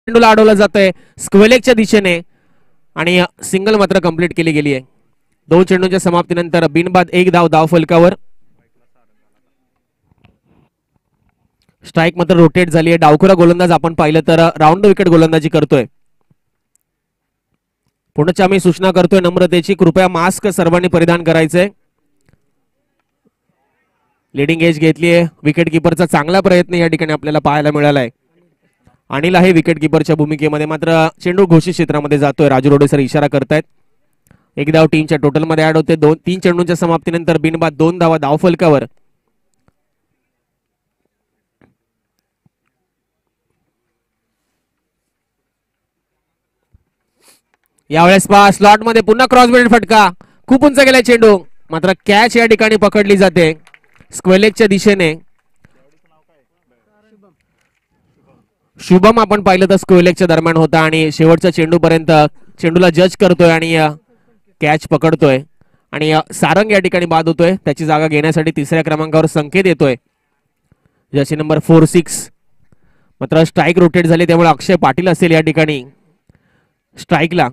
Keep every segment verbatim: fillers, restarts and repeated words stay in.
चेंडूला अडवलं जातंय स्क्वेलेकच्या दिशेने आणि सिंगल मात्र कंप्लीट केली गेली आहे. दोन चेंडूंच्या समाप्तीनंतर बिनबाद एक धाव धाव फलकावर. स्ट्राईक मात्र रोटेट झाली आहे. डावखुरा गोलंदाज आपण पाहिलं तर राऊंड विकेट गोलंदाजी करतोय. पुढच्या आम्ही सूचना करतोय नम्रतेची, कृपया मास्क सर्वांनी परिधान करायचंय. लिडिंग एज घेतली आहे. विकेट किपरचा चांगला प्रयत्न या ठिकाणी आपल्याला पाहायला मिळालाय. अनिल आहे विकेट किपरच्या भूमिकेमध्ये, मात्र चेंडू घोषित क्षेत्रामध्ये जातोय. राजू रोडे सर इशारा करतायत. एक धाव टीमच्या टोटल मध्ये ऍड होते. दोन तीन चेंडूंच्या समाप्तीनंतर बिनबाद दोन धावा धाव फलकावर. यावेळेस पहा स्लॉट मध्ये पुन्हा क्रॉस बेल्ट फटका, खूप उंच गेलाय चेंडू, मात्र कॅच या ठिकाणी पकडली जाते स्क्वेलेकच्या दिशेने. शुभम आपण पाहिलं तर स्क्वेलेकच्या दरम्यान होता आणि शेवटच्या चेंडू पर्यंत चेंडूला जज करतोय आणि कॅच पकडतोय आणि सारंग या ठिकाणी बाद होतोय. त्याची जागा घेण्यासाठी तिसऱ्या क्रमांकावर संकेत येतोय जर्सी नंबर फोर सिक्स. मात्र स्ट्राईक रोटेट झाले त्यामुळे अक्षय पाटील असेल या ठिकाणी स्ट्राईकला.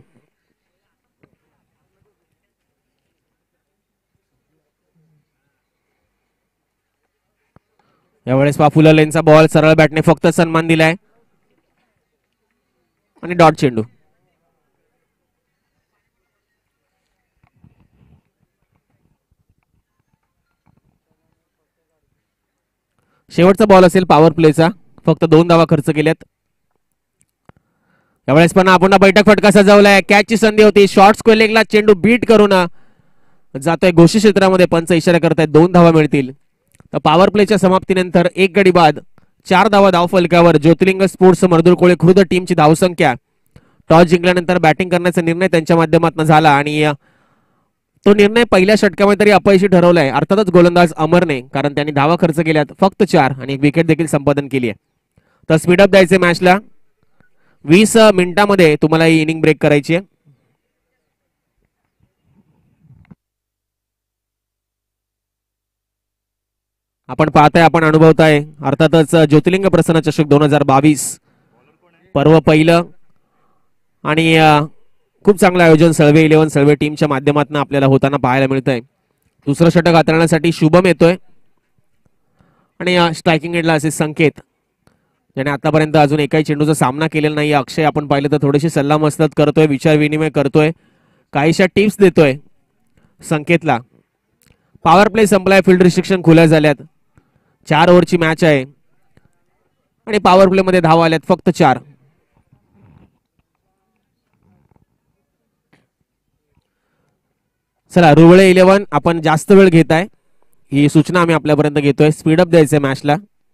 यावेळेस पहा फुलं लेनचा बॉल सरळ बॅटने फक्त सन्मान दिलाय आणि डॉट चेंडू. शेवटचा बॉल असेल पॉवर प्लेचा, फक्त दोन धावा खर्च केल्यात. यावेळेस पण आपण बैठक फटका सजवलाय. कॅचची संधी होती, शॉर्ट स्क्वेलेकला चेंडू बीट करून जातोय घोषित क्षेत्रामध्ये. पंच इशारा करतायत दोन धावा मिळतील. तर पॉवर प्लेच्या समाप्तीनंतर एक गडी बाद चार धावा धाव फलकावर. ज्योतिर्लिंग स्पोर्ट्स मर्दुळकोळे खुर्द टीमची धावसंख्या टॉस जिंकल्यानंतर बॅटिंग करण्याचा निर्णय त्यांच्या माध्यमातून झाला आणि तो निर्णय पहिल्या षटकामध्ये तरी अपयशी ठरवलाय अर्थातच गोलंदाज अमरने, कारण त्यांनी धावा खर्च केल्यात फक्त चार आणि एक विकेट देखील संपादन केली आहे. तर स्पीडअप द्यायचे मॅचला. वीस मिनिटांमध्ये तुम्हाला ही इनिंग ब्रेक करायची आहे. आपण पाहताय, आपण अनुभवताय अर्थातच ज्योतिर्लिंग प्रसन्न चषक दोन हजार बावीस पर्व पहिलं आणि खूप चांगलं आयोजन सळवे इलेव्हन सळवे टीमच्या माध्यमातून आपल्याला होताना पाहायला मिळतंय. दुसरं षटक हाताळण्यासाठी शुभम येतोय आणि स्ट्रायकिंग एंडला असे संकेत, ज्याने आतापर्यंत अजून एकाही चेंडूचा सामना केलेला नाही. अक्षय आपण पाहिलं तर थोडीशी सल्लामसलत करतोय, विचार विनिमय करतोय, काहीशा टिप्स देतोय संकेतला. पॉवर प्ले संपलाय, फील्ड रिस्ट्रिक्शन खुल्या झाल्यात. चार ओव्हरची मॅच आहे आणि पॉवर प्ले मध्ये धावा आल्यात फक्त चार. चला रुवळे इलेव्हन, आपण जास्त वेळ घेताय ही सूचना आम्ही आपल्यापर्यंत घेतोय. स्पीडअप द्यायचंय मॅचला.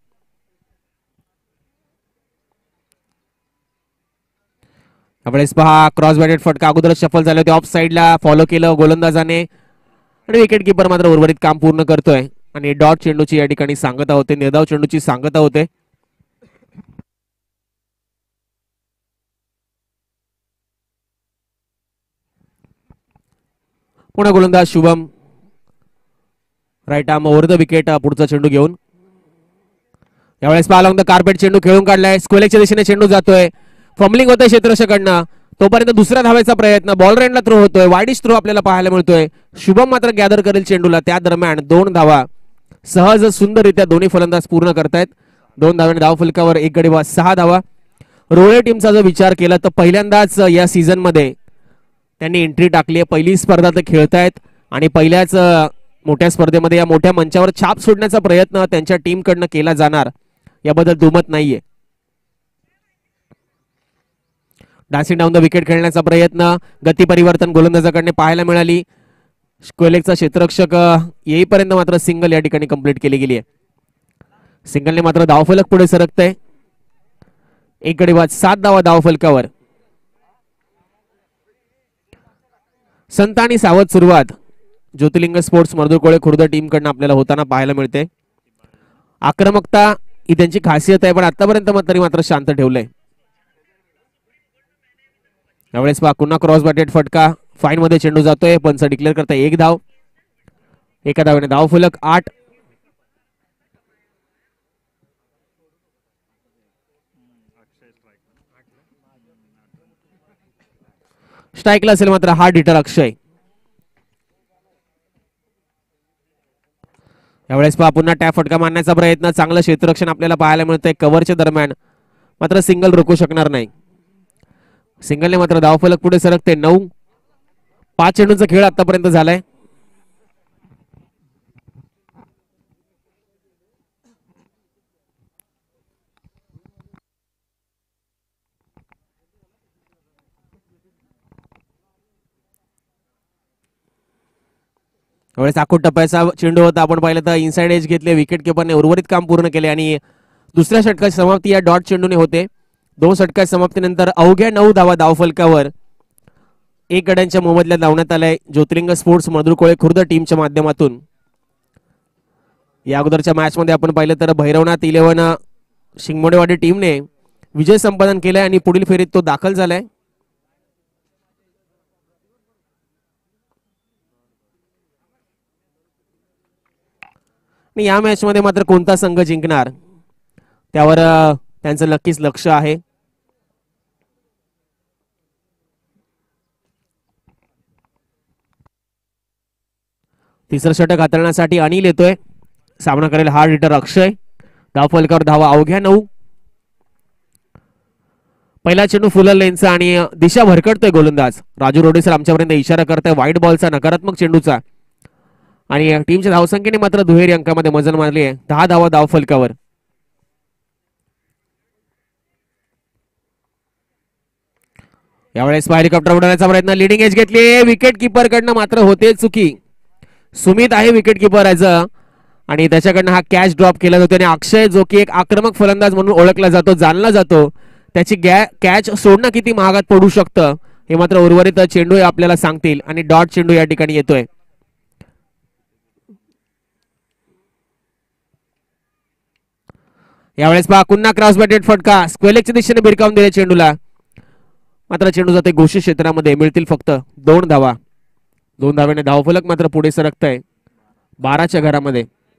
यावेळेस पहा क्रॉस बॅटेड फटका अगोदरच शफल झाले होते, ऑफ साइडला फॉलो केलं गोलंदाजाने आणि विकेट किपर मात्र उर्वरित काम पूर्ण करतोय आणि डॉट चेंडूची या ठिकाणी सांगता होते, निर्धाव चेंडूची सांगता होते. पुन्हा गोलंदाज Shubham right arm over the wicket, पुढचा चेंडू घेऊन. यावेळेस पहा द कार्पेट चेंडू खेळून काढलाय. स्क्वेलेकच्या दिशेने चेंडू जातोय, फंबलिंग होतंय क्षेत्ररक्षकांना. तोपर्यंत दुसऱ्या धावेचा प्रयत्न, बॉल रेंडला थ्रो होतोय, वाईडिश थ्रो आपल्याला पाहायला मिळतोय. शुभम मात्र गॅदर करेल चेंडूला, त्या दरम्यान दोन धावा सहज सुंदररित्या दोन्ही फलंदाज पूर्ण करतायत. दोन धाव्याने धाव फलकावर एक गडी बाद सहा धावा. रोळे टीमचा जर विचार केला तर पहिल्यांदाच या सीझन मध्ये त्यांनी एंट्री टाकली आहे. पहिली स्पर्धा ते खेळतायत आणि पहिल्याच मोठ्या स्पर्धेमध्ये या मोठ्या मंचावर छाप सोडण्याचा प्रयत्न त्यांच्या टीमकडनं केला जाणार याबद्दल दुमत नाहीये. डान्सिंग डाऊन द विकेट खेळण्याचा प्रयत्न, गती परिवर्तन गोलंदाजाकडे पाहायला मिळाली. स्क्वेलेकचा क्षेत्ररक्षक येईपर्यंत मात्र सिंगल या ठिकाणी कंप्लीट केली गेली आहे. सिंगलने मात्र धावफलक पुढे सरकतंय. एक गडी बाद सात धावा धावफलकावर. संत आणि सावध सुरुवात ज्योतिर्लिंग स्पोर्ट्स मर्दुळकोळे खुर्द टीम कडनं आपल्याला होताना पाहायला मिळते. आक्रमकता ही त्यांची खासियत आहे, पण आतापर्यंत तरी मात्र शांत ठेवलंय. यावेळेस पहा पुन्हा क्रॉस बॅटेड फटका, फाईन मध्ये चेंडू जातोय, पंच डिक्लेअर करता एक धाव. एका धावेने धाव फलक आठ. स्ट्राईकला असेल मात्र हार्ड हिटर अक्षय. यावेळेस पहा पुन्हा टॅप फटका मारण्याचा प्रयत्न. चांगलं क्षेत्ररक्षण आपल्याला पाहायला मिळतंय कव्हरच्या दरम्यान, मात्र सिंगल रोखू शकणार नाही. सिंगलने मात्र धावफलक पुढे सरकते. नऊ पाच चेंडूंचा खेळ आतापर्यंत झालाय. त्यावेळेस आखूड टप्प्याचा चेंडू होता. आपण पाहिलं तर इनसाइड एज घेतले. विकेट किपरने उर्वरित काम पूर्ण केले आणि दुसऱ्या षटकाची समाप्ती या डॉट चेंडूने होते. दोन षटकाच्या समाप्तीनंतर अवघ्या नऊ धावा धावफलकावर एक गड्यांच्या मोबदल्यात लावण्यात आलाय ज्योतिर्लिंग स्पोर्ट्स मधुरकोळे खुर्द टीमच्या माध्यमातून. या अगोदरच्या मॅच मध्ये आपण पाहिलं तर भैरवनाथ इलेव्हन शिंगमोडेवाडी टीमने विजय संपादन केलाय आणि पुढील फेरीत तो दाखल झालाय. या मॅच मध्ये मात्र कोणता संघ जिंकणार त्यावर त्यांचं नक्कीच लक्ष आहे. तिसरं षटक हाताळण्यासाठी अनिल येतोय. सामना करेल हार्ड हिटर अक्षय. धावफलकावर धावा अवघ्या नऊ. पहिला चेंडू फुलर लेनचा आणि दिशा भरकटतोय गोलंदाज राजू रोडेसर आमच्यापर्यंत इशारा करताय वाईट बॉलचा, नकारात्मक चेंडूचा. आणि टीमच्या धावसंख्येने मात्र दुहेरी अंकामध्ये मजल मारली आहे. दहा धावा धावफलकावर. यावेळेस हेलिकॉप्टर उडवण्याचा प्रयत्न. लिडिंग एज घेतली. विकेट किपर कडनं मात्र होते चुकी. सुमित आहे विकेट किपर ॲज आणि त्याच्याकडनं हा कॅच ड्रॉप केला जातो. आणि अक्षय जो की एक आक्रमक फलंदाज म्हणून ओळखला जातो, जाणला जातो, त्याची कॅच सोडणं किती महागात पडू शकतं हे मात्र उर्वरित चेंडू आपल्याला सांगतील. आणि डॉट चेंडू या ठिकाणी येतोय. यावेळेस पहा पुन्हा क्रॉस बॅटेड फटका. स्क्वेलेकच्या दिशेने भिरकावून दिले चेंडूला, मात्र चेंडू जाते घोषित क्षेत्रामध्ये. मिळतील फक्त दोन धावा. दोन धाव्याने धावफलक मात्र पुढे सरकतंय बाराच्या घरामध्ये.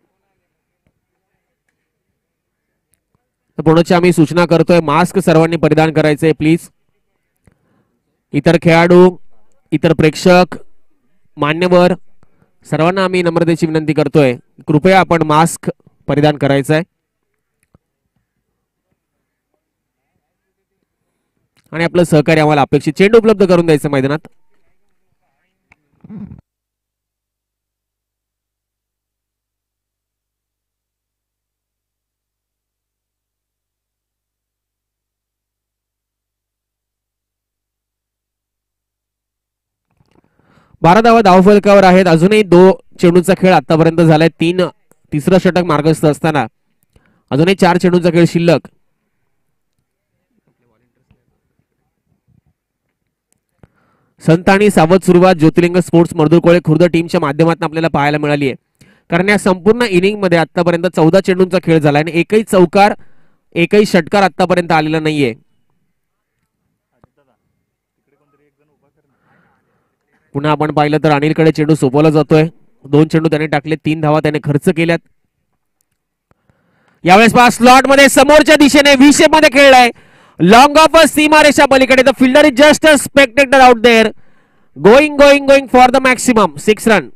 पुढची आम्ही सूचना करतोय, मास्क सर्वांनी परिधान करायचंय प्लीज. इतर खेळाडू, इतर प्रेक्षक, मान्यवर सर्वांना आम्ही नम्रतेची विनंती करतोय, कृपया आपण मास्क परिधान करायचंय. आणि आपलं सहकार्य आम्हाला अपेक्षित. चेंडू उपलब्ध करून द्यायचं मैदानात. बारा धावा धावफलकावर आहेत. अजूनही दो चेंडूचा खेळ आतापर्यंत झालाय. तीन तिसरं षटक मार्गस्थ असताना अजूनही चार चेंडूचा खेळ शिल्लक. संत आणि सावध सुरुवात ज्योतिर्लिंग स्पोर्ट्स मर्दुरकोळे खुर्द टीमच्या माध्यमातून आपल्याला पाहायला मिळाली आहे. कारण या संपूर्ण इनिंग मध्ये आतापर्यंत चौदा चेंडूंचा खेळ झाला आणि एकही चौकार, एकही षटकार आतापर्यंत आलेला नाहीये. पुन्हा आपण पाहिलं तर अनिलकडे चेंडू सोपवला जातोय. दोन चेंडू त्याने टाकले, तीन धावा त्याने खर्च केल्यात. यावेळेस पहा स्लॉट मध्ये समोरच्या दिशेने व्ही शेप मध्ये खेळलाय. लॉंग ऑफ सीमारेषा पलीकडे. The fielder is just a spectator out there. Going going going for the maximum. Six run.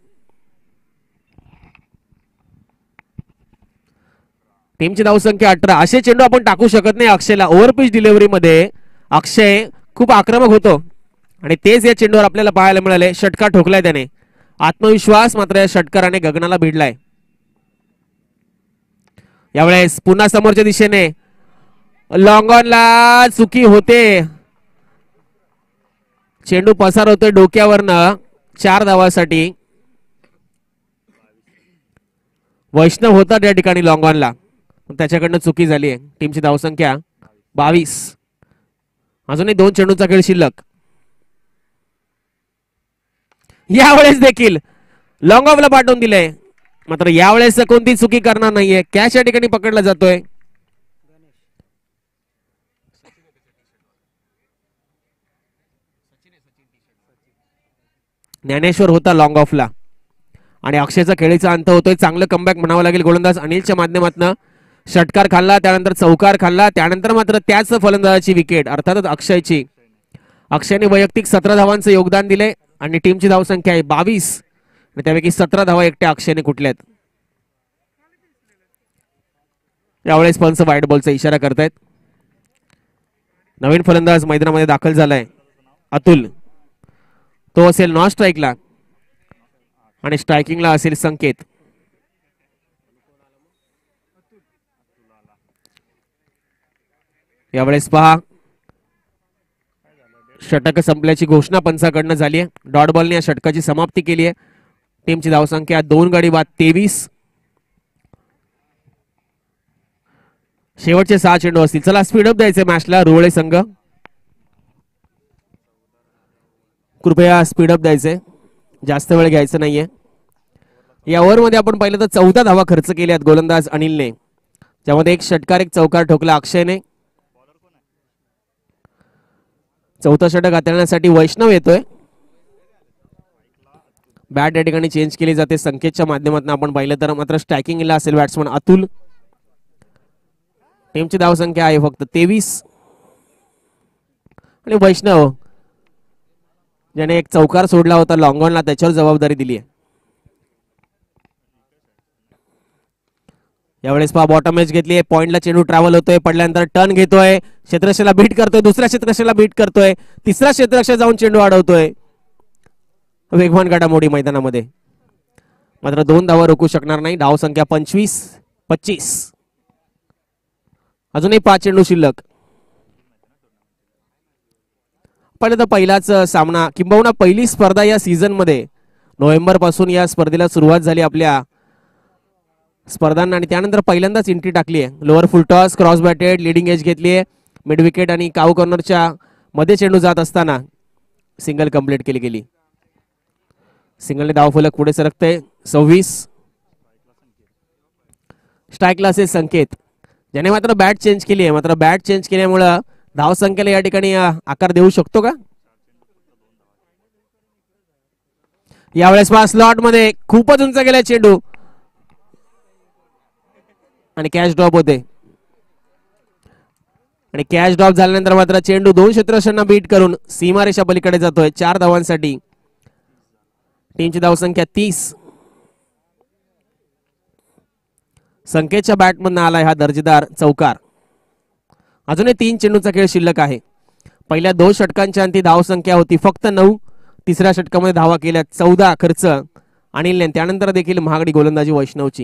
टीमची धावसंख्या अठरा. असे चेंडू आपण टाकू शकत नाही अक्षयला. ओव्हरपिच डिलिव्हरी मध्ये अक्षय खूप आक्रमक होतो आणि तेच या चेंडूवर आपल्याला पाहायला मिळाले. षटकार ठोकलाय त्याने. आत्मविश्वास मात्र या षटकाराने गगनाला भिडलाय. यावेळेस पुन्हा समोरच्या दिशेने लॉंग ऑनला चुकी होते. चेंडू पसार होतोय डोक्यावरनं. चार धावासाठी वैष्णव होता त्या ठिकाणी लॉंग ऑनला, त्याच्याकडनं चुकी झाली आहे. टीमची धावसंख्या बावीस. अजूनही दोन चेंडूचा खेळ शिल्लक. यावेळेस देखील लॉंग ऑफला पाठवून दिलंय, मात्र यावेळेस कोणती चुकी करणार नाहीये. कॅच या ठिकाणी पकडला जातोय. ज्ञानेश्वर होता लॉंग ऑफला आणि अक्षयचा खेळीचा अंत होतोय. चांगलं कमबॅक म्हणावं लागेल गोलंदाज अनिलच्या माध्यमातून. षटकार खाल्ला, त्यानंतर चौकार खाल्ला, त्यानंतर मात्र त्याच फलंदाजाची विकेट अर्थातच अक्षयची अक्षयने वैयक्तिक सतरा धावांचं योगदान दिले आणि टीमची धावसंख्या आहे बावीस आणि त्यापैकी सतरा धावा एकट्या अक्षयने कुठल्यात. यावेळेस पंच वाईट बॉलचा इशारा करतायत. नवीन फलंदाज मैदानामध्ये दाखल झालाय अतुल. तो असेल नॉन स्ट्राईकला आणि स्ट्रायकिंगला असेल संकेत. यावेळेस पहा षटक संपल्याची घोषणा पंचाकडनं झाली आहे. डॉट बॉलने या षटकाची समाप्ती केली आहे. टीमची धावसंख्या दोन गडी बाद तेवीस. शेवटचे सहा चेंडू असतील. चला स्पीडअप द्यायचे मॅचला रुळे संघ. कृपया स्पीडअप द्यायचे, जास्त वेळ घ्यायचा नाहीये. या ओव्हरमध्ये आपण पाहिलं तर चौदा धावा खर्च केल्यात गोलंदाज अनिलने, ज्यामध्ये एक षटकार एक चौकार ठोकला अक्षयने. चौथा षटक हाताळण्यासाठी वैष्णव येतोय. बॅट या ठिकाणी चेंज केली जाते संकेतच्या माध्यमातून आपण पाहिलं तर. मात्र स्ट्रायकिंगला असेल बॅट्समन अतुल. टीमची धावसंख्या आहे फक्त तेवीस आणि वैष्णव ज्याने एक चौकार सोडला होता लॉंग ऑनला त्याच्यावर जबाबदारी दिली आहे. यावेळेस पहा बॉटम एज घेतली आहे. पॉइंटला चेंडू ट्रॅव्हल होतोय, पडल्यानंतर टर्न घेतोय, क्षेत्ररक्षकाला बीट करतोय, दुसऱ्या क्षेत्ररक्षकाला बीट करतोय, तिसरा क्षेत्ररक्षक जाऊन चेंडू अडवतोय. वेगवान घडामोडी मैदानामध्ये. मात्र दोन धावा रोखू शकणार नाही. धाव संख्या पंचवीस पच्चीस. अजूनही पाच चेंडू शिल्लक. पहिला तर पहिलाच सामना किंबहुना पहिली स्पर्धा या सीझन मध्ये. नोव्हेंबर पासून या स्पर्धेला सुरुवात झाली आपल्या स्पर्धांना आणि त्यानंतर पहिल्यांदाच एंट्री टाकली आहे. Lower full toss, cross batted, leading edge घेतली आहे. मिड विकेट आणि काऊ कॉर्नरच्या मध्ये चेंडू जात असताना सिंगल कंप्लीट केली गेली. सिंगलने धावफलक पुढे सरकते. सव्वीस. स्ट्राईकला असेल संकेत, ज्याने मात्र बॅट चेंज केली आहे. मात्र बॅट चेंज केल्यामुळं धाव संख्येला या ठिकाणी आकार देऊ शकतो का? यावेळेस स्लॉट मध्ये खूपच उंच गेला चेंडू आणि कॅच ड्रॉप होते. आणि कॅच ड्रॉप झाल्यानंतर मात्र चेंडू दोन क्षेत्ररक्षकांना बीट करून सीमारेषा पलीकडे जातोय चार धावांसाठी. टीमची धावसंख्या तीस. संकेतच्या बॅटमधून आलाय हा दर्जेदार चौकार. अजूनही तीन चेंडूचा खेळ शिल्लक आहे. पहिल्या दोन षटकांच्या अंती धावसंख्या होती फक्त नऊ. तिसऱ्या षटकामध्ये धावा केल्या चौदा खर्च अनिलने. त्यानंतर देखील महागडी गोलंदाजी वैष्णवची.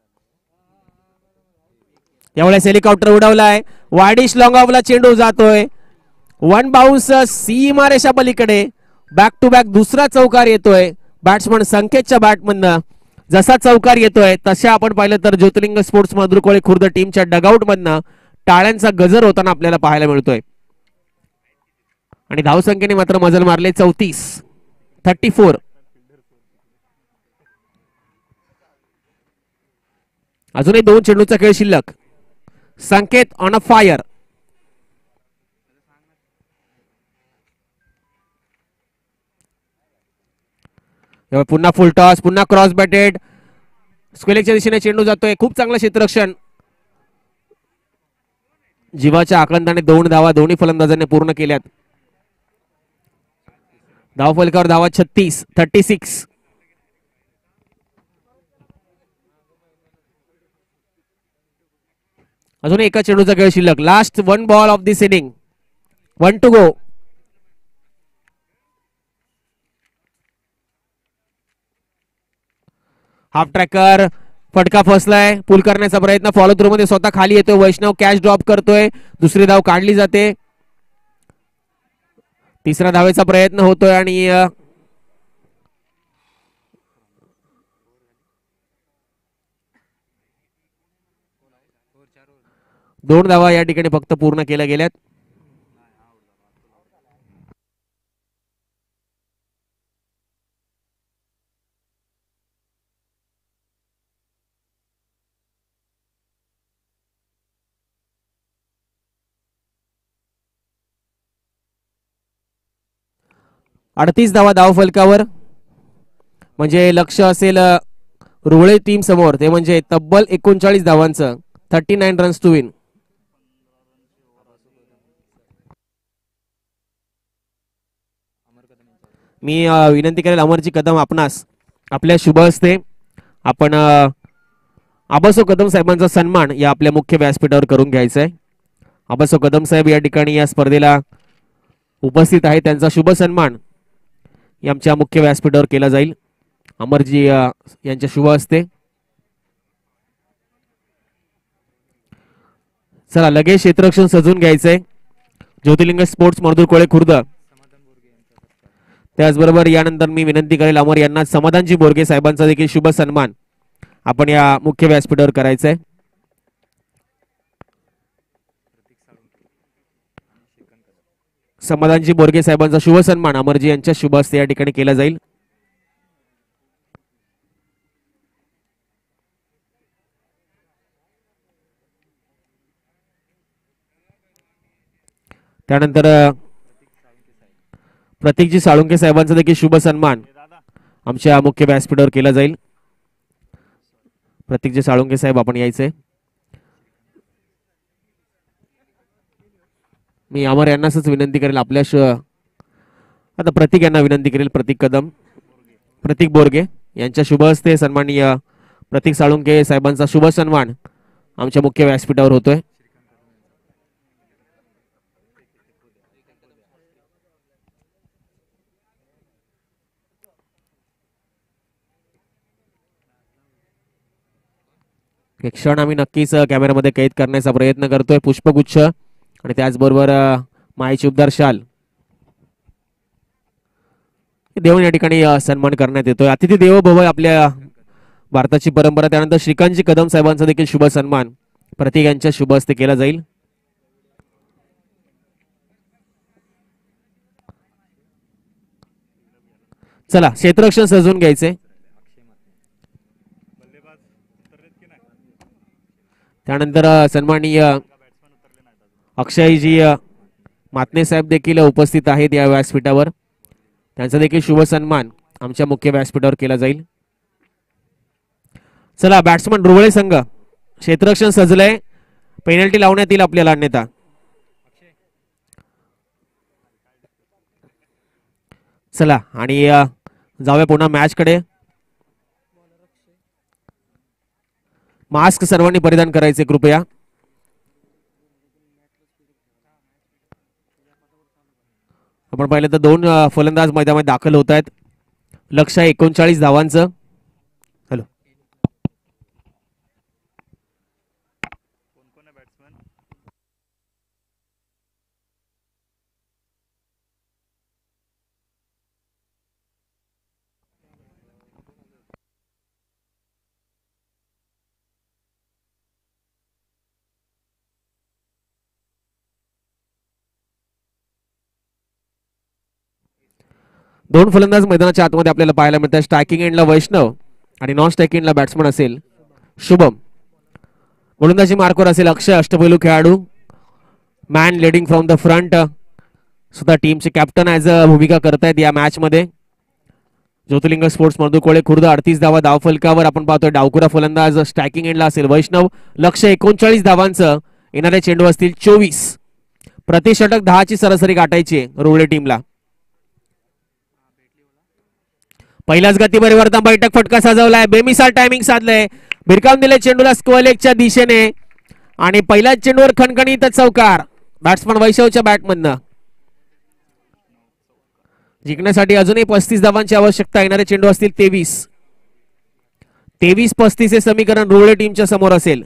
यावेळेस हेलिकॉप्टर उडवलाय. वाडिश लॉंग ऑफला चेंडू जातोय. वन बाउन्स सीमारेषा पलीकडे. बॅक टू बॅक दुसरा चौकार येतोय बॅट्समन संकेतच्या बॅटमधनं. जसा चौकार येतोय तशा आपण पाहिलं तर ज्योतिर्लिंग स्पोर्ट्स मधुरकोळे खुर्द टीमच्या डगआउट मधनं टाळ्यांचा गजर होताना आपल्याला पाहायला मिळतोय. आणि धावसंख्येने मात्र मजल मारले चौतीस. Thirty four. अजूनही दोन चेंडूचा खेळ शिल्लक. Sanket on a fire. पुन्हा फुल टॉस, पुन्हा क्रॉस बॅटेड. स्क्वेलेच्या दिशेने चेंडू जातोय. खूप चांगलं क्षेत्ररक्षण. जीवाच्या आकंदाने दोन धावा दोन्ही फलंदाजांनी पूर्ण केल्यात. धाव फलकावर धावा छत्तीस. Thirty six. अजून एका चेंडूचा खेळ शिल्लक. Last one ball of this inning. One to go. Half tracker फटका फसलाय. पुल करण्याचा प्रयत्न फॉलो थ्रू मध्ये स्वतः खाली येतोय वैष्णव. कॅच ड्रॉप करतोय. दुसरी धाव काढली जाते. तिसरा धावेचा प्रयत्न होतोय आणि दोन धावा या ठिकाणी फक्त पूर्ण केल्या गेल्यात. अडतीस धावा धाव फलकावर म्हणजे लक्ष असेल रुळे टीम समोर. ते म्हणजे तब्बल एकोणचाळीस धावांचं. Thirty nine runs to win. मी अ, विनंती करेल अमरजी कदम आपणास आपल्या शुभ हस्ते आपण अ, आबासो कदम साहेबांचा सन्मान या आपल्या मुख्य व्यासपीठावर करून घ्यायचा आहे. आबासो कदम साहेब या ठिकाणी या स्पर्धेला उपस्थित आहे. त्यांचा शुभ सन्मान आमच्या मुख्य व्यासपीठावर केला जाईल अमरजी अ, यांच्या शुभ हस्ते. चला लगेच क्षेत्ररक्षण सजून घ्यायचंय. ज्योतिर्लिंग स्पोर्ट्स मर्दूर कोळे खुर्द. त्याचबरोबर यानंतर मी विनंती करेल अमर यांना समाधानजी बोरगे साहेबांचा देखील शुभ सन्मान आपण या मुख्य व्यासपीठावर करायचा आहे. समाधानजी बोरगे साहेबांचा शुभ सन्मान अमरजी यांच्या शुभ हस्ते या ठिकाणी केला जाईल. त्यानंतर प्रतीकजी साळुंके साहेबांचा देखील शुभ सन्मान आमच्या मुख्य व्यासपीठावर केला जाईल. प्रतीकजी साळुंके साहेब आपण यायचे. मी अमर यांनाच विनंती करेल आपल्या आता प्रतीक यांना विनंती करेल प्रतीक कदम प्रतीक बोरगे यांच्या शुभ हस्ते सन्माननीय प्रतीक साळुंके साहेबांचा शुभ सन्मान आमच्या मुख्य व्यासपीठावर होतोय. हे क्षण आम्ही नक्कीच कॅमेऱ्यामध्ये कैद करण्याचा प्रयत्न करतोय. पुष्पगुच्छ आणि त्याचबरोबर मायेची उबदार शाल देऊन या ठिकाणी सन्मान करण्यात येतोय. अतिथी देवो भव आपल्या भारताची परंपरा. त्यानंतर श्रीकांतजी कदम साहेबांचा देखील शुभ सन्मान प्रतीक यांच्या शुभ हस्ते केला जाईल. चला क्षेत्ररक्षण सजवून घ्यायचे. त्यानंतर सन्माननीय अक्षयजी मातने साहेब देखील उपस्थित आहेत या व्यासपीठावर. त्यांचा देखील शुभ सन्मान आमच्या मुख्य व्यासपीठावर केला जाईल. चला बॅट्समन रुवळे संघ क्षेत्ररक्षण सजलंय. पेनल्टी लावण्यात येईल आपल्याला अन्यथा. चला आणि जाऊया पुन्हा मॅच कडे. मास्क सर्वांनी परिधान करायचे कृपया. आपण पाहिलं तर दोन फलंदाज मैदानामध्ये दाखल होत आहेत. लक्ष आहे एकोणचाळीस धावांचं. हॅलो दोन फलंदाज मैदानाच्या आतमध्ये आपल्याला पाहायला मिळतात. स्ट्रायकिंग एंडला वैष्णव आणि नॉन स्ट्रायकिंग एंडला बॅट्समन असेल शुभम. गोलंदाजी मार्कवर असेल अक्षय. अष्टपैलू खेळाडू man leading from the front. सुद्धा टीमचे कॅप्टन ॲज अ भूमिका करतायत या मॅच मध्ये. ज्योतिर्लिंग स्पोर्ट्स मर्दू कोळे खुर्द अडतीस धावा धावफलकावर आपण पाहतोय. डावकुरा फलंदाज स्ट्रायकिंग एंडला असेल वैष्णव. लक्ष एकोणचाळीस धावांचं. येणारे चेंडू असतील चोवीस. प्रतिषटक दहाची सरासरी गाठायची रुवळे टीमला. पहिल्याच गती परिवर्तन बैठक फटका सजवलाय. बेमिसाल टायमिंग साधलंय. भिरकावून दिले चेंडूला स्क्वेलेगच्या दिशेने आणि पहिल्याच चेंडूवर खणखणीत चौकार बॅट्समन वैशवच्या बॅटमधनं. जिंकण्यासाठी अजूनही पस्तीस धावांची आवश्यकता. येणारे चेंडू असतील तेवीस. तेवीस पस्तीस हे समीकरण रुवळे टीमच्या समोर असेल.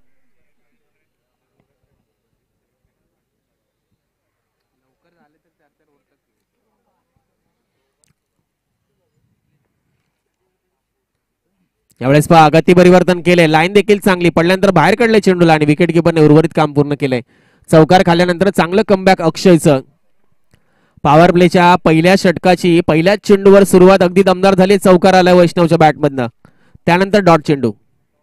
यावेळेस पहा गती परिवर्तन केले. लाईन देखील चांगली पडल्यानंतर बाहेर काढले चेंडूला आणि विकेट किपरने उर्वरित काम पूर्ण केलंय. चौकार खाल्ल्यानंतर चांगलं कमबॅक अक्षयचं. पॉवर प्लेच्या पहिल्या षटकाची पहिल्याच चेंडूवर सुरुवात अगदी दमदार झाली. चौकार आला वैष्णवच्या बॅटमधनं. त्यानंतर डॉट चेंडू.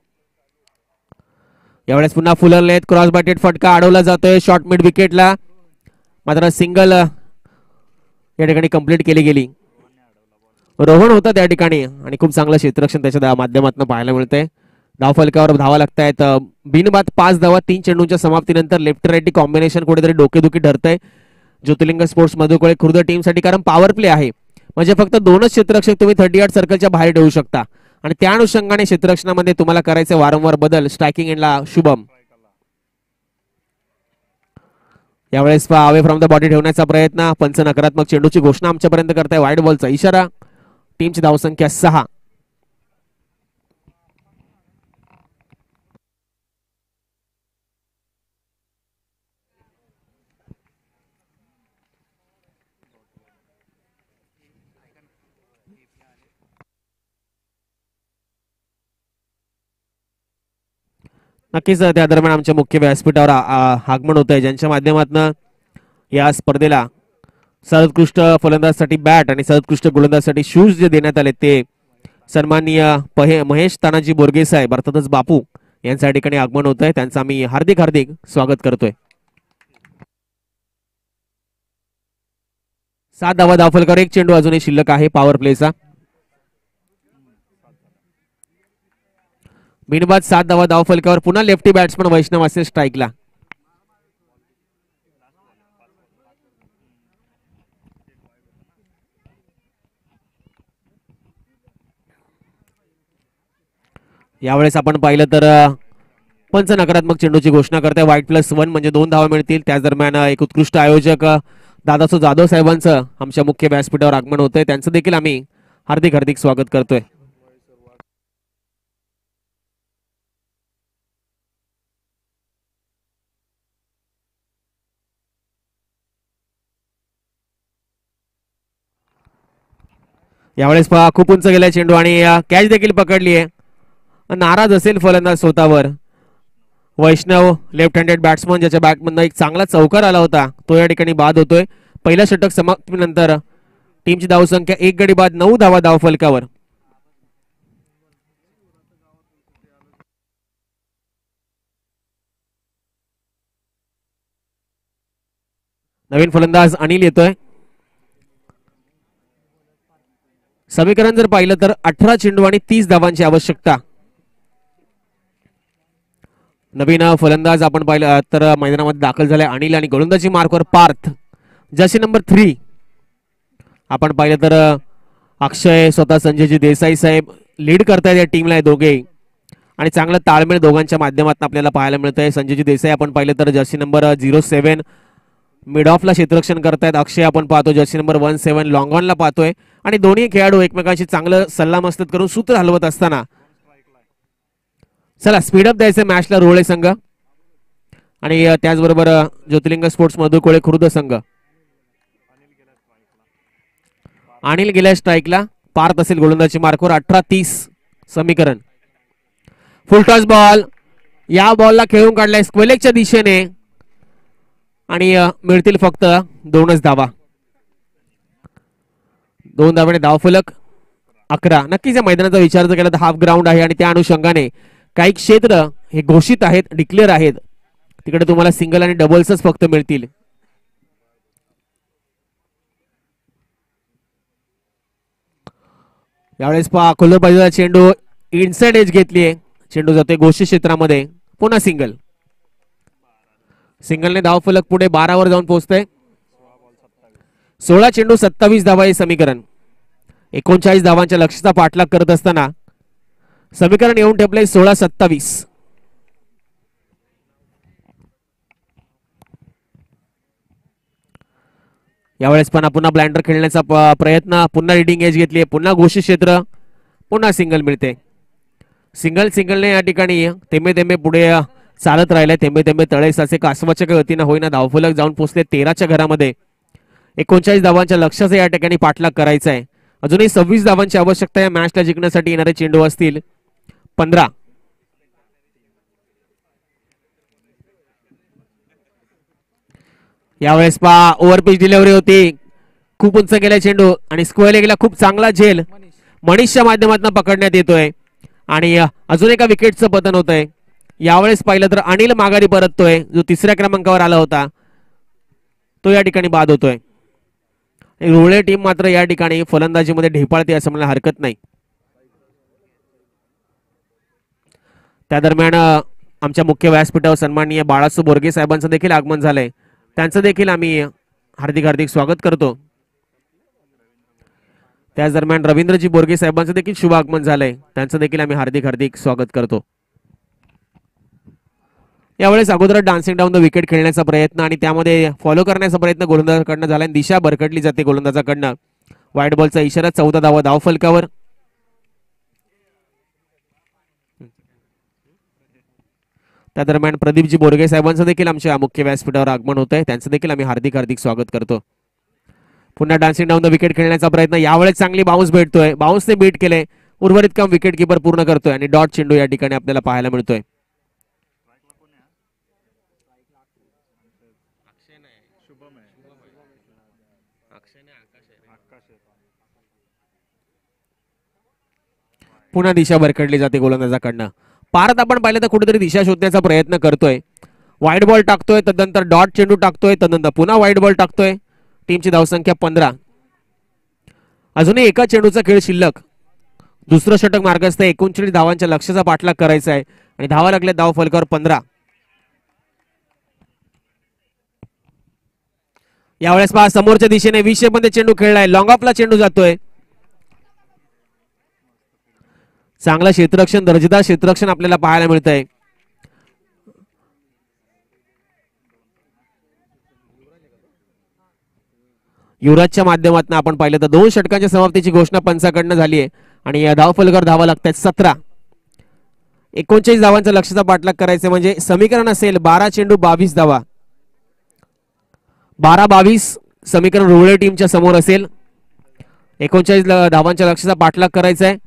यावेळेस पुन्हा फुलरलेत. क्रॉस बॅटेड फटका अडवला जातोय शॉर्ट मिड विकेटला. मात्र सिंगल या ठिकाणी कंप्लीट केली गेली. रोहन होता त्या ठिकाणी आणि खूप चांगलं क्षेत्ररक्षण त्याच्या माध्यमातून पाहायला मिळतंय. धाव फलकावर धावा लागतायत. बिनबाद पाच धावा तीन चेंडूंच्या समाप्तीनंतर लेफ्ट राईटी कॉम्बिनेशन कुठेतरी डोकेदुखी ठरतंय. ज्योतिर्लिंग स्पोर्ट्स मधुकोळे खुर्द टीमसाठी, कारण पॉवर प्ले आहे म्हणजे फक्त दोनच क्षेत्ररक्षक तुम्ही थर्टी आठ सर्कलच्या बाहेर ठेवू शकता आणि त्या अनुषंगाने क्षेत्ररक्षणामध्ये तुम्हाला करायचे वारंवार बदल. स्ट्रायकिंग एंडला शुभम. यावेळेस अवे फ्रॉम द बॉडी ठेवण्याचा प्रयत्न. पंच नकारात्मक चेंडूची घोषणा आमच्यापर्यंत करताय. वाईड बॉलचा इशारा. टीमची धावसंख्या सहा. नक्कीच त्या दरम्यान आमच्या मुख्य व्यासपीठावर आगमन होत आहे, ज्यांच्या माध्यमातून या स्पर्धेला सर्वोत्कृष्ट फलंदाजसाठी बॅट आणि सर्वोत्कृष्ट गोलंदाजसाठी शूज जे देण्यात आले ते सन्माननीय महेश तानाजी बोरगे साहेब अर्थातच बापू यांच्या ठिकाणी आगमन होत आहे. त्यांचं आम्ही हार्दिक हार्दिक स्वागत करतोय. सात धावा धावफलकावर एक चेंडू अजूनही शिल्लक आहे पॉवर प्लेचा. बिनबाद सात धावा धावफलकावर. पुन्हा लेफ्टी बॅट्समन वैष्णव असेल स्ट्राईकला. यावेळेस आपण पाहिलं तर पंच नकारात्मक चेंडूची घोषणा करताय. वाईट प्लस वन म्हणजे दोन धावा मिळतील. त्याच दरम्यान एक उत्कृष्ट आयोजक दादासो जाधव साहेबांचं आमच्या मुख्य व्यासपीठावर आगमन होतंय. त्यांचं देखील आम्ही हार्दिक हार्दिक स्वागत करतोय. यावेळेस पहा खूप उंच गेलाय चेंडू आणि कॅच देखील पकडली आहे. नाराज असेल फलंदाज स्वतःवर. वैष्णव लेफ्ट हँडेड बॅट्समन ज्याच्या बॅटमधनं एक चांगला चौकार आला होता तो या ठिकाणी बाद होतोय. पहिल्या षटक समाप्तीनंतर टीमची धावसंख्या एक गडी बाद नऊ धावा धावफलकावर. नवीन फलंदाज अनिल येतोय. समीकरण जर पाहिलं तर अठरा चेंडू आणि तीस धावांची आवश्यकता. नवीन फलंदाज आपण पाहिलं तर मैदानामध्ये दाखल झाले अनिल आणि गोलंदाजी मार्कवर पार्थ. जर्सी नंबर थ्री आपण पाहिलं तर अक्षय स्वतः संजयजी देसाई साहेब लीड करतायत या टीमला हे दोघे आणि चांगला ताळमेळ दोघांच्या माध्यमातून आपल्याला पाहायला मिळतंय. संजयजी देसाई आपण पाहिलं तर jersey number zero seven mid ऑफला क्षेत्ररक्षण करतायत. अक्षय आपण पाहतो jersey number one seven long ऑनला पाहतोय आणि दोन्ही खेळाडू एकमेकांशी चांगलं सल्लामसलत करून सूत्र हलवत असताना चला स्पीडअप द्यायचं मॅचला रोळे संघ आणि त्याचबरोबर ज्योतिर्लिंग स्पोर्ट्स मधुकोळे खुर्द संघ. अनिल गेल्या स्ट्राईकला. पार्थ असेल गोलंदाजी मार्कवर. अठरा तीस समीकरण. Full toss ball. या बॉलला खेळून काढलाय स्क्वेलेकच्या दिशेने आणि मिळतील फक्त दोनच धावा. दोन धावाने धावफलक अकरा. नक्कीच या मैदानाचा विचार जर केला तर हाफ ग्राउंड आहे आणि त्या अनुषंगाने काही क्षेत्र हे घोषित आहेत, डिक्लेअर आहेत. तिकडे तुम्हाला सिंगल आणि डबल्सच फक्त मिळतील. यावेळेस पहा खुल्लं पाहिजे चेंडू इनसाइड एज घेतलीये. चेंडू जातोय घोषित क्षेत्रामध्ये. पुन्हा सिंगल. सिंगलने धावफलक पुढे बारावर जाऊन पोहोचतंय. सोळा चेंडू सत्तावीस धावा हे समीकरण. एकोणचाळीस धावांच्या लक्ष्याचा पाठलाग करत असताना समीकरण येऊन ठेपलंय सोळा सत्तावीस. यावेळेस पण पुन्हा ब्लाइंडर खेळण्याचा प्रयत्न. पुन्हा रिडिंग एज घेतली. पुन्हा घोषित क्षेत्र. पुन्हा सिंगल मिळते. सिंगल सिंगलने या ठिकाणी तेंबे तेंबे पुढे चालत राहिले. तेंबे तेंबे तळेस असे कासवाच्या गतीनं होईना धावफलक जाऊन पोहोचले तेराच्या घरामध्ये. एकोणचाळीस धावांच्या लक्ष्याचा या ठिकाणी पाठलाग करायचा आहे. अजूनही सव्वीस धावांची आवश्यकता या मॅचला जिंकण्यासाठी. येणारे चेंडू असतील पंधरा. यावेळेस पहा ओव्हरपिच डिलिव्हरी होती. खूप उंच गेला चेंडू आणि स्क्वेअर लेगला खूप चांगला झेल मनीषच्या माध्यमातून पकडण्यात येतोय आणि अजून एका विकेटचं पतन होत आहे. यावेळेस पाहिलं तर अनिल माघारी परततोय. जो तिसऱ्या क्रमांकावर आला होता तो या ठिकाणी बाद होतोय. रोळे टीम मात्र या ठिकाणी फलंदाजीमध्ये ढेपाळते असं म्हणायला हरकत नाही. त्या दरम्यान आमच्या मुख्य व्यासपीठावर सन्माननीय बाळासू बोरगे साहेबांचं देखील आगमन झालंय. त्यांचं देखील आम्ही हार्दिक हार्दिक स्वागत करतो. त्याच दरम्यान रवींद्रजी बोरगे साहेबांचं देखील शुभ आगमन झालंय, त्यांचं देखील आम्ही हार्दिक हार्दिक स्वागत करतो. यावेळेस अगोदर डान्सिंग डाऊन द विकेट खेळण्याचा प्रयत्न आणि त्यामध्ये फॉलो करण्याचा प्रयत्न गोलंदाजाकडनं झाला. दिशा भरकटली जाते गोलंदाजाकडनं. वाईट बॉलचा इशारा. चौदा धावा धाव फलकावर. त्या दरम्यान प्रदीपजी बोरगे साहेबांचं देखील आमच्या मुख्य व्यासपीठावर आगमन होत आहे, त्यांचं देखील आम्ही हार्दिक हार्दिक स्वागत करतो. पुन्हा डान्सिंग डाऊन द विकेट खेळण्याचा प्रयत्न. यावेळेस चांगली बाउन्स भेटतोय. बाउन्सने बीट केले. उर्वरित काम विकेट किपर पूर्ण करतोय आणि डॉट चेंडू या ठिकाणी आपल्याला पाहायला मिळतोय. पुन्हा दिशा भरकडली जाते गोलंदाजाकडनं. पारत आपण पाहिलं तर कुठेतरी दिशा शोधण्याचा प्रयत्न करतोय. वाईट बॉल टाकतोय, तदनंतर डॉट चेंडू टाकतोय, तदनंतर पुन्हा वाईट बॉल टाकतोय. टीमची धावसंख्या पंधरा. अजूनही एका चेंडूचा खेळ शिल्लक. दुसरं षटक मार्गस्थ. एकोणचाळीस धावांच्या लक्ष्याचा पाठलाग करायचा आहे आणि धावा लागल्या धाव फलकावर पंधरा. यावेळेस पहा समोरच्या दिशेने वीस मध्ये चेंडू खेळलाय. लॉंग ऑफला चेंडू जातोय. चांगलं क्षेत्ररक्षण, दर्जेदार क्षेत्ररक्षण आपल्याला पाहायला मिळतंय. युवराजच्या माध्यमातून आपण पाहिलं तर दोन षटकांच्या समाप्तीची घोषणा पंचाकडनं झाली आहे आणि या धाव फलकावर धावा लागतात सतरा. एकोणचाळीस धावांचा लक्ष्याचा पाठलाग करायचं म्हणजे समीकरण असेल बारा चेंडू बावीस धावा. बारा बावीस समीकरण रुळे टीमच्या समोर असेल. एकोणचाळीस धावांच्या लक्ष्याचा पाठलाग करायचा आहे.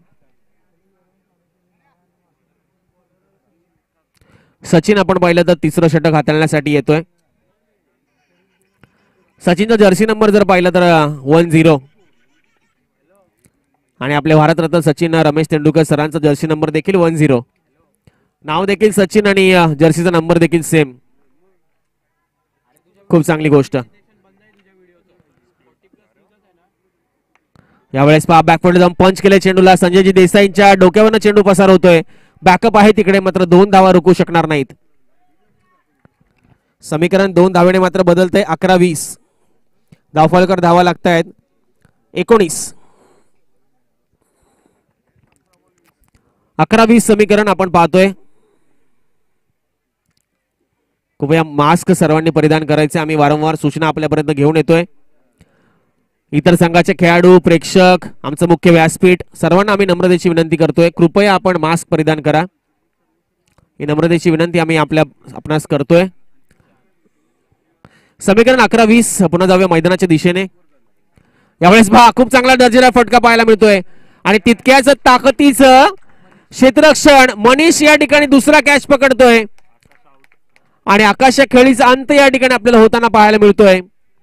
सचिन आपण पाहिलं तर तिसरं षटक हाताळण्यासाठी येतोय. सचिनचा जर्सी नंबर जर पाहिलं तर वन झिरो आणि आपले भारतरत्न सचिन रमेश तेंडुलकर सरांचा जर्सी नंबर देखील वन झिरो. नाव देखील सचिन आणि जर्सीचा नंबर देखील सेम. खूप चांगली गोष्ट. यावेळेस पहा बॅकवर्ड जाऊन पंच केले चेंडूला. संजयजी देसाईंच्या डोक्यावरनं चेंडू पसार होतोय. बॅकअप आहे तिकडे, मात्र दोन धावा रोखू शकणार नाहीत. समीकरण दोन धावेने मात्र बदलतंय. अकरा वीस धावफलकर धावा लागतायत एकोणीस. अकरा वीस समीकरण आपण पाहतोय. कृपया मास्क सर्वांनी परिधान करायचे. आम्ही वारंवार सूचना आपल्यापर्यंत घेऊन येतोय. इतर संघाचे खेळाडू, प्रेक्षक, आमचं मुख्य व्यासपीठ सर्वांना आम्ही नम्रतेची विनंती करतोय. कृपया आपण मास्क परिधान करा. ही नम्रतेची विनंती आम्ही आपल्या आपणास करतोय. समीकरण अकरा वीस. पुन्हा जाऊया मैदानाच्या दिशेने. यावेळेस पहा खूप चांगला दर्जेदार फटका पाहायला मिळतोय आणि तितक्याच ताकदीचं क्षेत्ररक्षण. मनीष या ठिकाणी दुसरा कॅच पकडतोय आणि आकाश खेळीचा अंत या ठिकाणी आपल्याला होताना पाहायला मिळतोय.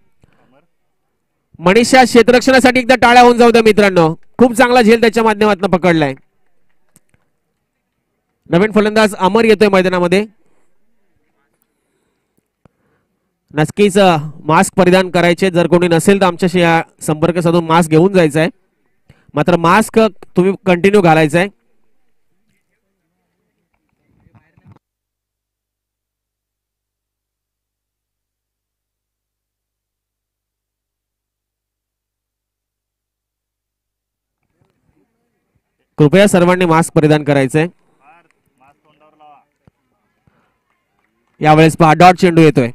मनीषच्या क्षेत्ररक्षणासाठी एकदा टाळ्या होऊन जाऊ द्या मित्रांनो. खूप चांगला झेल त्याच्या माध्यमातून पकडलाय. नवीन फलंदाज अमर येतोय मैदानामध्ये. नक्कीच मास्क परिधान करायचे. जर कोणी नसेल तर आमच्याशी संपर्क साधून मास्क घेऊन जायचा आहे. मात्र मास्क तुम्ही कंटिन्यू घालायचा आहे. कृपया सर्वांनी मास्क परिधान करायचंय. यावेळेस पहा डॉट चेंडू येतोय.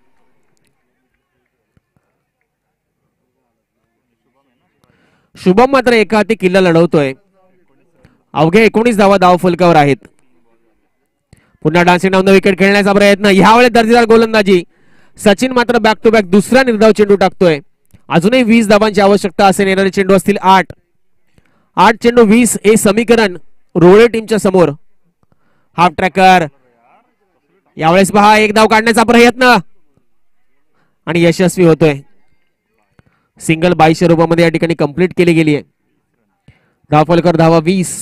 शुभम मात्र एका हाती किल्ला लढवतोय. अवघे एकोणीस धावा धाव फलकावर आहेत. पुन्हा डान्सिंग डाऊन द विकेट खेळण्याचा प्रयत्न. यावेळेस दर्जेदार गोलंदाजी. सचिन मात्र बॅक टू बॅक दुसरा निर्धाव चेंडू टाकतोय. अजूनही वीस धावांची आवश्यकता असेल. येणारे चेंडू असतील आठ. आठ चेंडू वीस हे समीकरण रोळे टीमच्या समोर. Half tracker. यावेळेस पहा एक धाव काढण्याचा प्रयत्न आणि यशस्वी होतोय. सिंगल बाईसशे रुपयामध्ये या ठिकाणी कंप्लीट केली गेली आहे. धाव फलकर धावा वीस.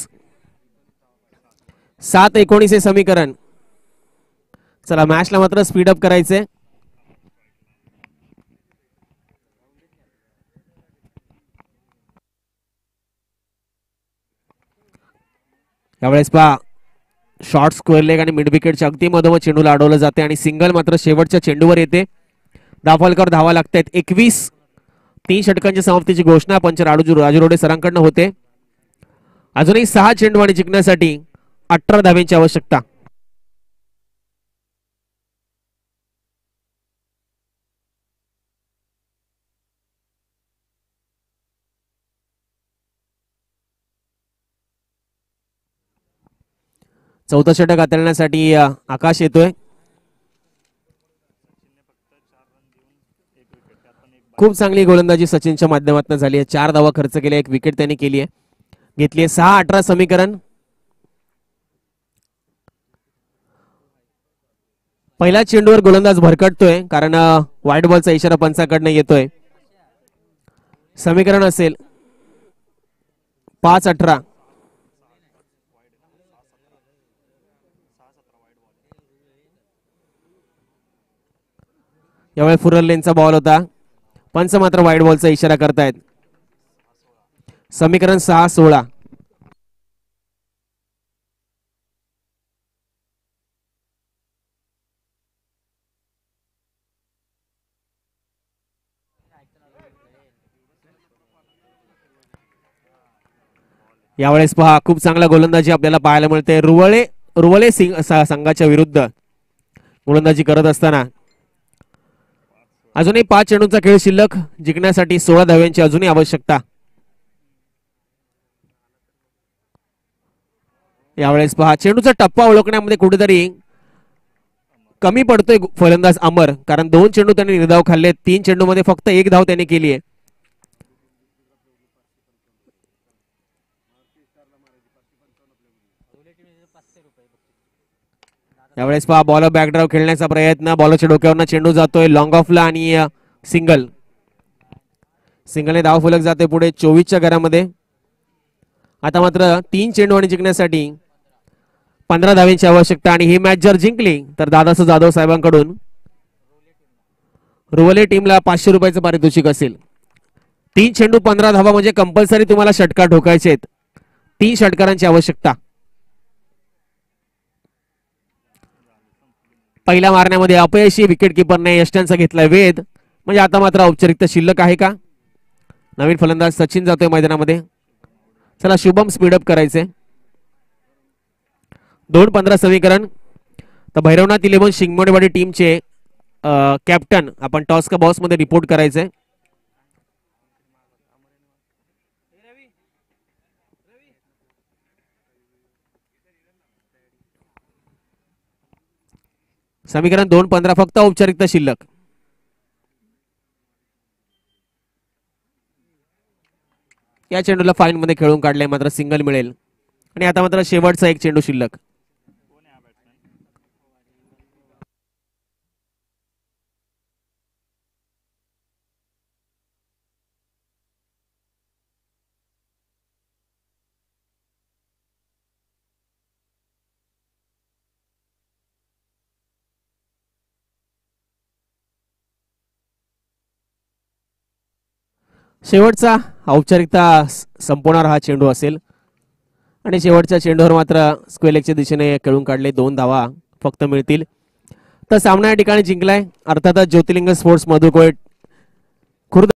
सात एकोणीस हे समीकरण. चला मॅचला मात्र स्पीड अप करायचंय. यावेळेस पहा शॉर्ट स्क्वेअर लेग आणि मिड विकेटच्या अगदी मधोमध चेंडूला अडवलं जाते आणि सिंगल मात्र शेवटच्या चेंडूवर येते. दाफलकर धावा लागतायत एकवीस. तीन षटकांच्या समाप्तीची घोषणा पंच राजू राजू रोडे सरांकडनं होते. अजूनही सहा चेंडू आणि जिंकण्यासाठी अठरा धाव्यांची आवश्यकता. चौथा षटक हाताळण्यासाठी आकाश येतोय. खूप चांगली गोलंदाजी सचिनच्या माध्यमातून झाली आहे. चार धावा खर्च केल्या, एक विकेट त्यांनी केली आहे. घेतली आहे सहा अठरा समीकरण. पहिल्या चेंडूवर गोलंदाज भरकटतोय कारण व्हाईट बॉलचा इशारा पंचाकडनं येतोय. समीकरण असेल पाच अठरा. यावेळी फुरल लेनचा बॉल होता. पंच मात्र व्हाईट बॉलचा इशारा करतायत. समीकरण सहा सोळा. यावेळेस पहा खूप चांगला गोलंदाजी आपल्याला पाहायला मिळते. रुवळे रुवळे सिंग संघाच्या विरुद्ध गोलंदाजी करत असताना अजूनही पाच चेंडूंचा खेळ शिल्लक. जिंकण्यासाठी सोळा धाव्यांची अजूनही आवश्यकता. यावेळेस पहा चेंडूचा टप्पा ओळखण्यामध्ये कुठेतरी कमी पडतोय फलंदाज अमर, कारण दोन चेंडू त्यांनी निर्धाव खाल्ले. तीन चेंडू मध्ये फक्त एक धाव त्यांनी केली आहे. यावेळेस पहा बॉलर बॅकड्राईव्ह खेळण्याचा प्रयत्न. बॉलरच्या डोक्यावरनं चेंडू जातोय लॉंग ऑफला आणि सिंगल. सिंगलने धाव फलक जाते पुढे चोवीसच्या घरामध्ये. आता मात्र तीन चेंडू आणि जिंकण्यासाठी पंधरा धाव्यांची आवश्यकता. आणि ही मॅच जर जिंकली तर दादासाहेब जाधव साहेबांकडून रुवले टीमला पाचशे रुपयाचं पारितोषिक असेल. तीन चेंडू पंधरा धावा म्हणजे कंपल्सरी तुम्हाला षटकार ठोकायचे आहेत. तीन षटकारांची आवश्यकता. पहिल्या मारण्यामध्ये अपयशी विकेट किपरने यष्ट्यांचा घेतलाय वेध. म्हणजे आता मात्र औपचारिकता शिल्लक आहे का. नवीन फलंदाज सचिन जातोय मैदानामध्ये. चला शुभम स्पीडअप करायचे. दोन पंधरा समीकरण. तर भैरवनाथ इलेव्हन शिंगमोडेवाडी टीमचे कॅप्टन आपण टॉस का बॉस मध्ये रिपोर्ट करायचे. समीकरण दोन पंधरा फक्त औपचारिकता शिल्लक. या चेंडूला फाईन मध्ये खेळून काढले, मात्र सिंगल मिळेल. आणि आता मात्र शेवटचा एक चेंडू शिल्लक. शेवटचा औपचारिकता संपवणार हा चेंडू असेल. आणि शेवटच्या चेंडूवर मात्र स्क्वेलेकच्या दिशेने खेळून काढले. दोन धावा फक्त मिळतील. तर सामना या ठिकाणी जिंकलाय अर्थातच ज्योतिर्लिंग स्पोर्ट्स मधुकोट